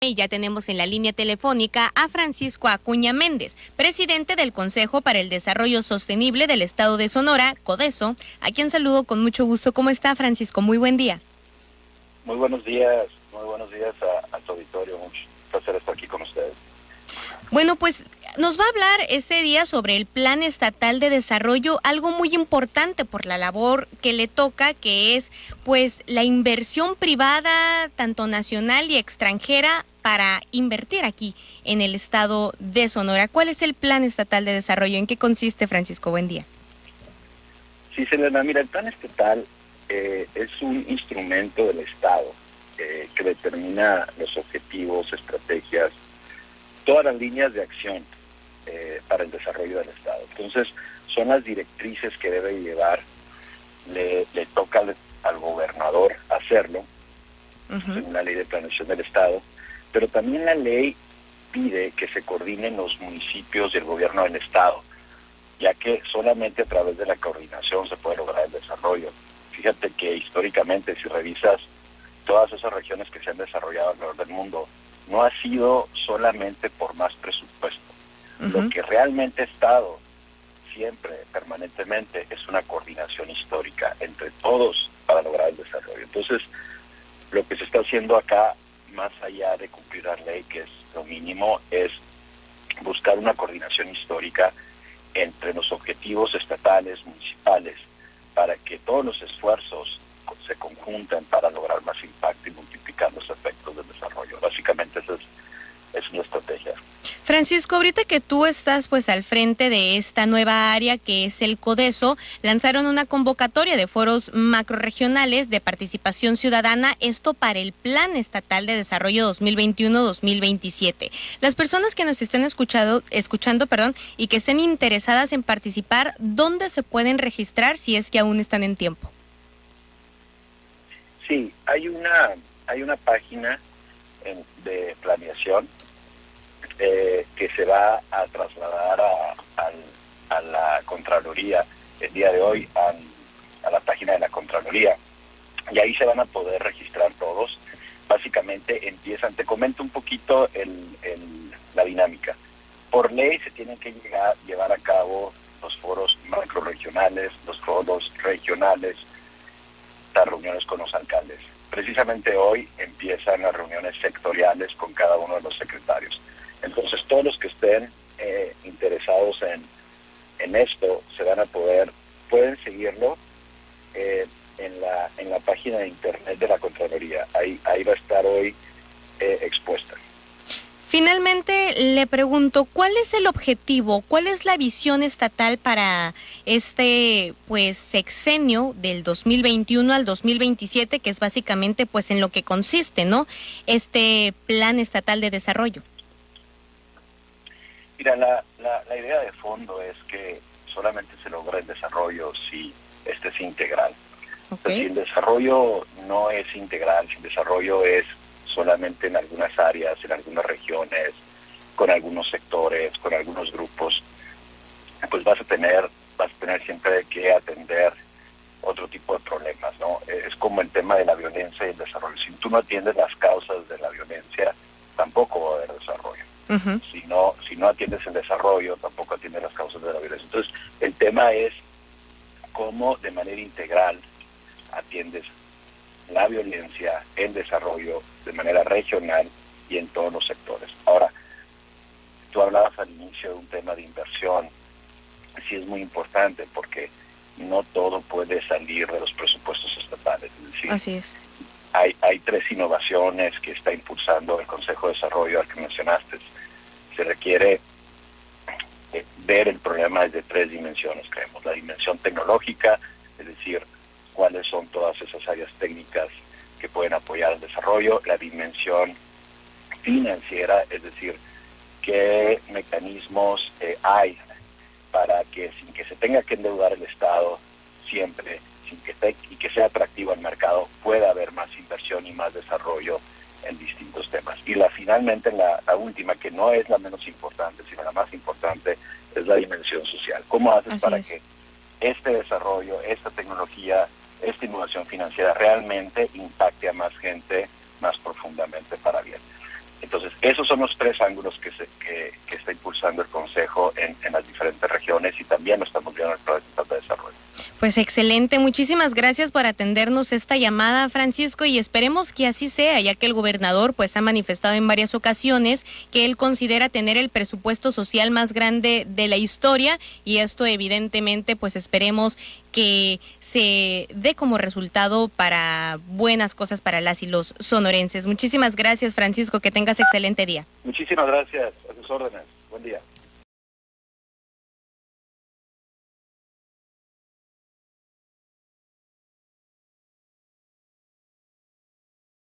Y ya tenemos en la línea telefónica a Francisco Acuña Méndez, presidente del Consejo para el Desarrollo Sostenible del Estado de Sonora, CODESO, a quien saludo con mucho gusto. ¿Cómo está, Francisco? Muy buen día. Muy buenos días a tu auditorio. Un placer estar aquí con ustedes. Bueno, pues nos va a hablar este día sobre el Plan Estatal de Desarrollo, algo muy importante por la labor que le toca, que es pues la inversión privada, tanto nacional y extranjera, para invertir aquí en el estado de Sonora. ¿Cuál es el Plan Estatal de Desarrollo? ¿En qué consiste, Francisco? Buen día. Sí, Selena, mira, el Plan Estatal es un instrumento del Estado que determina los objetivos, estrategias, todas las líneas de acción para el desarrollo del Estado. Entonces, son las directrices que debe llevar, le toca al gobernador hacerlo, según la ley de planeación del Estado, pero también la ley pide que se coordinen los municipios y el gobierno del Estado, ya que solamente a través de la coordinación se puede lograr el desarrollo. Fíjate que históricamente, si revisas todas esas regiones que se han desarrollado alrededor del mundo, no ha sido solamente por más presupuesto. Lo que realmente ha estado siempre, permanentemente, es una coordinación histórica entre todos para lograr el desarrollo. Entonces, lo que se está haciendo acá, más allá de cumplir la ley, que es lo mínimo, es buscar una coordinación histórica entre los objetivos estatales, municipales, para que todos los esfuerzos se conjunten para lograr más impacto y multiplicar los efectos del desarrollo. Básicamente esa es una estrategia. Francisco, ahorita que tú estás pues al frente de esta nueva área que es el CODESO, lanzaron una convocatoria de foros macrorregionales de participación ciudadana, esto para el Plan Estatal de Desarrollo 2021-2027. Las personas que nos estén escuchando, y que estén interesadas en participar, ¿dónde se pueden registrar si es que aún están en tiempo? Sí, hay una página de planeación que se va a trasladar a la Contraloría el día de hoy, a la página de la Contraloría, y ahí se van a poder registrar todos. Básicamente empiezan, te comento un poquito la dinámica. Por ley se tienen que llevar a cabo los foros macrorregionales, los foros regionales, las reuniones con los alcaldes. Precisamente hoy empiezan las reuniones sectoriales con cada uno de los secretarios. Entonces, todos los que estén interesados en esto pueden seguirlo en la página de internet de la Contraloría. Ahí va a estar hoy expuesta. Finalmente, le pregunto, ¿cuál es el objetivo, cuál es la visión estatal para este sexenio del 2021 al 2027, que es básicamente en lo que consiste, ¿no?, este Plan Estatal de Desarrollo? Mira, la idea de fondo es que solamente se logra el desarrollo si este es integral. Okay. Si el desarrollo no es integral, si el desarrollo es solamente en algunas áreas, en algunas regiones, con algunos sectores, con algunos grupos, pues vas a tener siempre que atender otro tipo de problemas, ¿no? Es como el tema de la violencia y el desarrollo. Si tú no atiendes las causas de la violencia, tampoco va a haber desarrollo. Si no atiendes el desarrollo, tampoco atiendes las causas de la violencia. Entonces, el tema es cómo de manera integral atiendes la violencia, el desarrollo de manera regional y en todos los sectores. Ahora, tú hablabas al inicio de un tema de inversión. Sí, es muy importante porque no todo puede salir de los presupuestos estatales. Es decir, así es. Hay 3 innovaciones que está impulsando el Consejo de Desarrollo al que mencionaste. Se requiere ver el problema desde 3 dimensiones, creemos. La dimensión tecnológica, es decir, cuáles son todas esas áreas técnicas que pueden apoyar el desarrollo. La dimensión financiera, es decir, qué mecanismos hay para que sin que se tenga que endeudar el Estado siempre, y que sea atractivo al mercado, pueda haber más inversión y más desarrollo en distintos temas. Y finalmente la última, que no es la menos importante, sino la más importante, es la dimensión social. ¿Cómo haces para que este desarrollo, esta tecnología, esta innovación financiera realmente impacte a más gente más profundamente para bien? Entonces, esos son los 3 ángulos que está impulsando el Consejo en las diferentes regiones, y también lo estamos viendo en el Plan Estatal de Desarrollo. Pues excelente, muchísimas gracias por atendernos esta llamada, Francisco, y esperemos que así sea, ya que el gobernador pues ha manifestado en varias ocasiones que él considera tener el presupuesto social más grande de la historia, y esto evidentemente pues esperemos que se dé como resultado para buenas cosas para las y los sonorenses. Muchísimas gracias, Francisco, que tengas excelente día. Muchísimas gracias, a sus órdenes. Buen día.